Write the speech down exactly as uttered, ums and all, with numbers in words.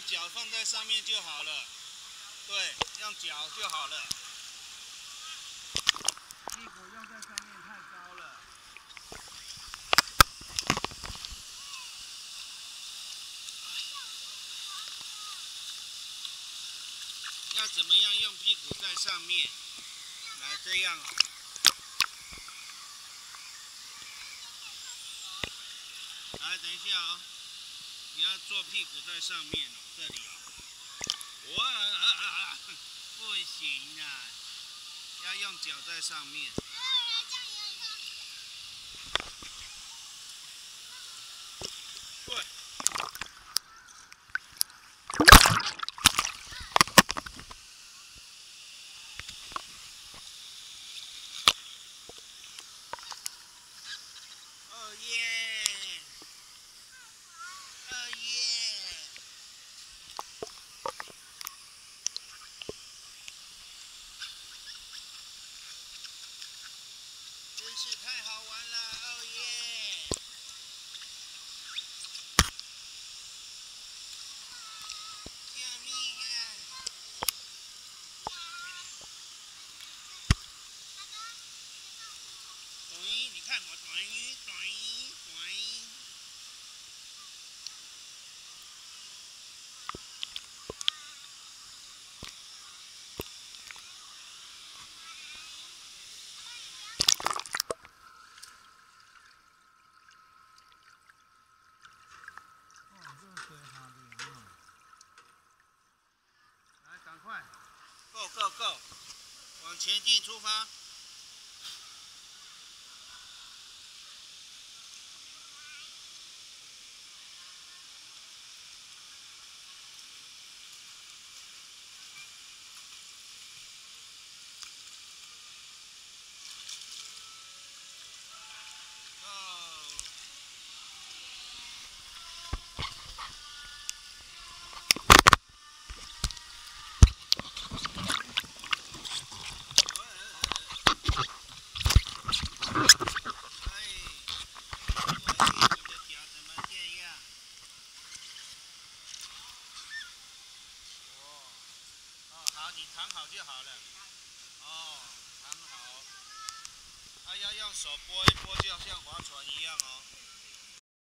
用脚放在上面就好了。对，用脚就好了。屁股用在上面太高了。要怎么样用屁股在上面？来，这样哦。 来，等一下啊、哦！你要坐屁股在上面哦，这里哦。哇、啊啊，不行啊！要用脚在上面。对。哦耶！ 哦耶！真是太好玩了！哦耶！救命啊！短鱼，你看我短鱼，短鱼，短鱼。 来，赶快 ，Go Go Go， 往前进出发。躺好就好了。哦，躺好。啊，要用手拨